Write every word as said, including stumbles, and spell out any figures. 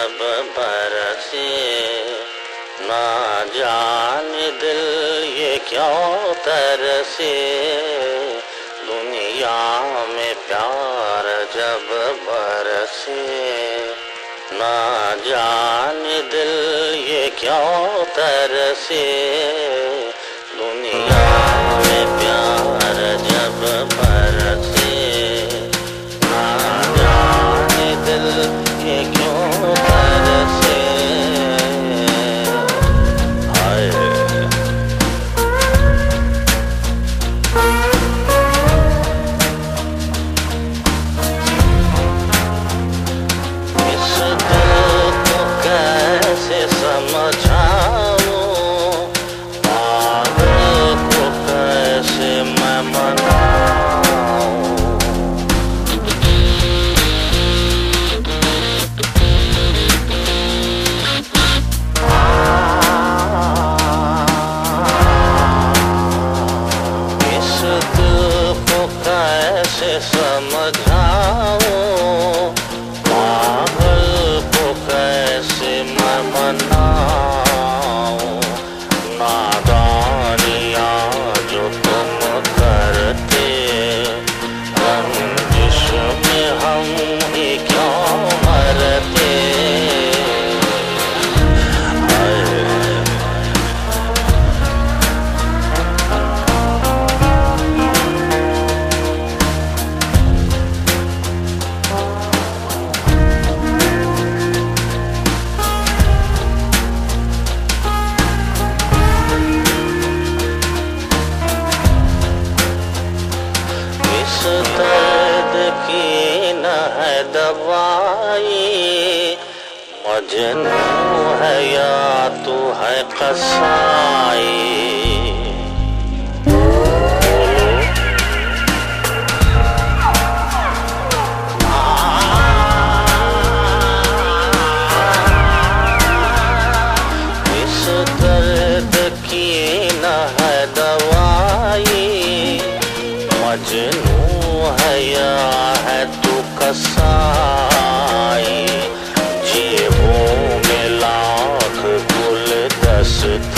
जब बरसे, ना जाने दिल ये क्यों तरसे, दुनिया में प्यार जब बरसे, ना जाने दिल ये क्यों तरसे, दुनिया में प्यार जब बरसे, ना जाने दिल ये क्यों तरसे। मजनू है या तू है कसाई, इस दर्द की न है दवाई, मजनू है या है तू कसाई, जेबों में लाख गुलदस्ते